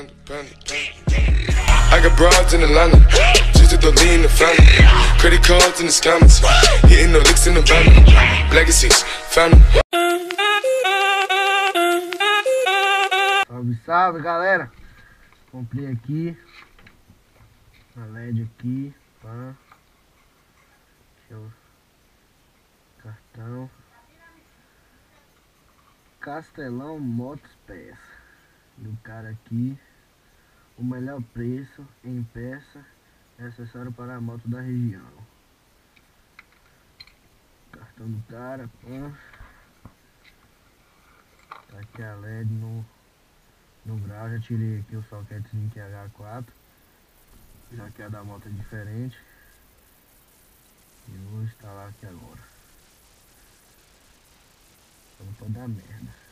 I got broads in Atlanta, just to lean the family. Credit cards in the scammers, hitting the licks in the van. Legacies, family. Salve, salve, galera. Comprei aqui a LED aqui, pá. Cartão Castelão Motos Peça do cara aqui. O melhor preço em peça e acessório para a moto da região. Cartão do cara, pá. Tá aqui a LED no grau. Já tirei aqui o soquetezinho que é H4, já que a da moto é diferente. E vou instalar aqui agora. Não pode dar merda.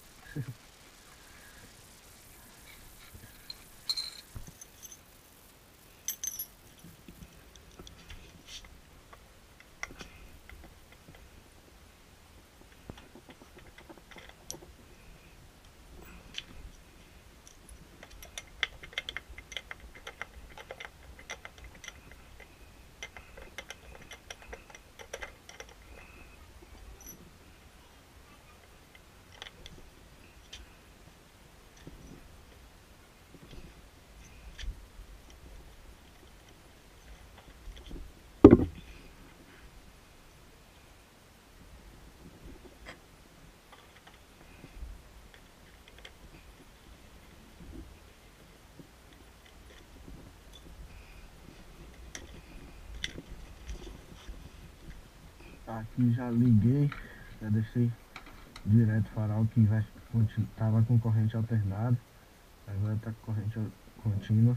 Aqui já liguei, já deixei direto o farol que vai tava com corrente alternada, agora tá com corrente contínua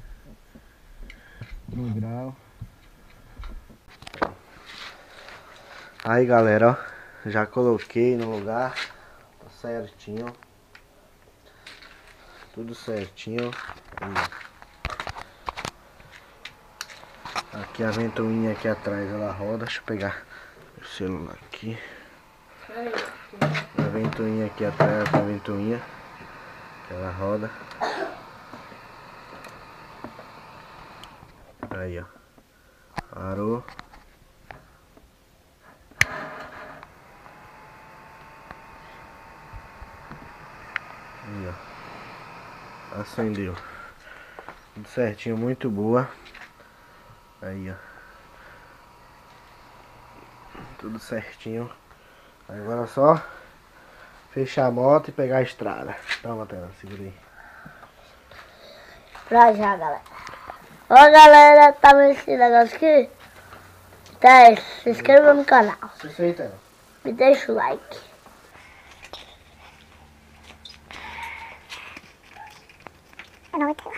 no grau. Aí galera, ó, já coloquei no lugar, tá certinho, tudo certinho. Aqui a ventoinha aqui atrás ela roda, deixa eu pegar o celular aqui. A ventoinha aqui atrás, a ventoinha que ela roda. Aí ó, parou. Aí ó, acendeu. Tudo certinho, muito boa. Aí ó, tudo certinho. Agora é só fechar a moto e pegar a estrada. Toma, Tela, segura aí. Pra já, galera. Ó, galera, tá vendo esse negócio aqui? Então, se inscreva no canal. Isso aí, Tela. Me deixa o like. Não, Tela.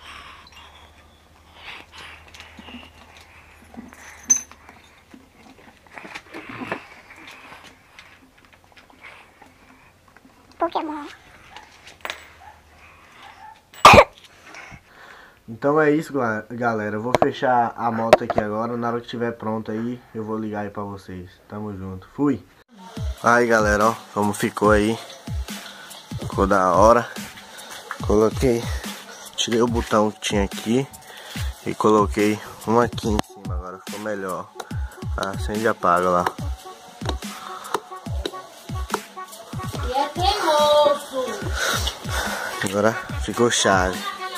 Pokémon. Então é isso, galera. Eu vou fechar a moto aqui agora. Na hora que estiver pronto aí, eu vou ligar aí pra vocês. Tamo junto. Fui! Aí, galera, ó, como ficou aí. Ficou da hora. Coloquei, tirei o botão que tinha aqui e coloquei um aqui em cima. Agora ficou melhor. Acende e apaga lá. Agora ficou chave.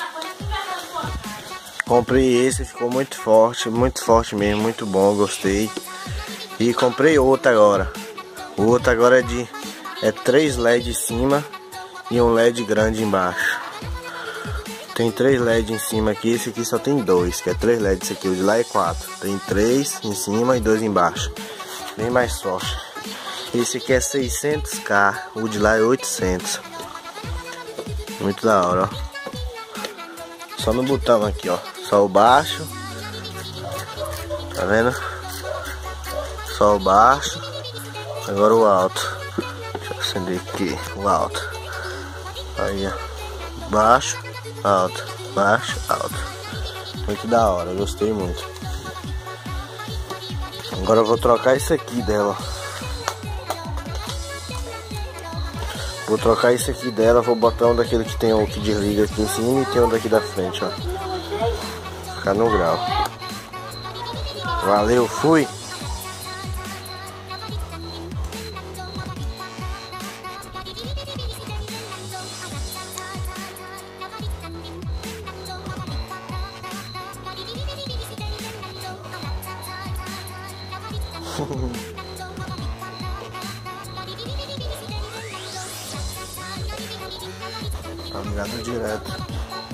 Comprei esse, ficou muito forte mesmo, muito bom, gostei. E comprei outro agora. O outro agora é 3 LED em cima e um LED grande embaixo. Tem 3 LED em cima aqui, esse aqui só tem 2, que é 3 LED, esse aqui, o de lá é 4. Tem 3 em cima e 2 embaixo. Bem mais forte. Esse aqui é 600k, o de lá é 800. Muito da hora, ó. Só no botão aqui, ó. Só o baixo. Tá vendo? Só o baixo. Agora o alto. Deixa eu acender aqui o alto. Aí, ó. Baixo, alto. Baixo, alto. Muito da hora, gostei muito. Agora eu vou trocar isso aqui dela. Vou trocar esse aqui dela, vou botar um daquele que tem um que desliga aqui em cima e tem um daqui da frente, ó. Ficar no grau. Valeu, fui! Tá ligado direto.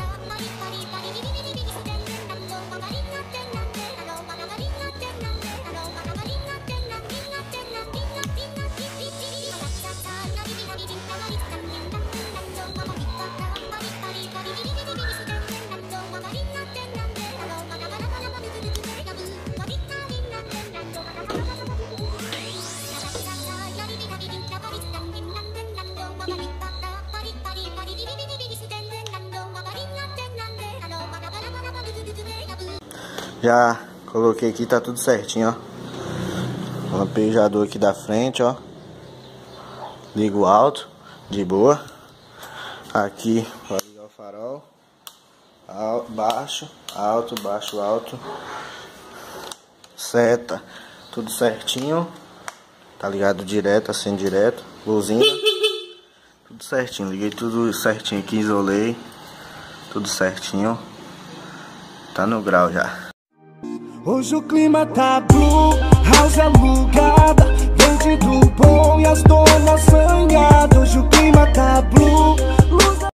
Já coloquei aqui, tá tudo certinho, ó. Lampejador aqui da frente, ó. Ligo alto, de boa. Aqui, para ligar o farol. Baixo, alto, baixo, alto. Seta, tudo certinho. Tá ligado direto, assim direto. Luzinha. Tudo certinho, liguei tudo certinho aqui, isolei. Tudo certinho. Tá no grau já. Hoje o clima tá blue, house alugada, bandido bom e as donas zanhadas. Hoje o clima tá blue,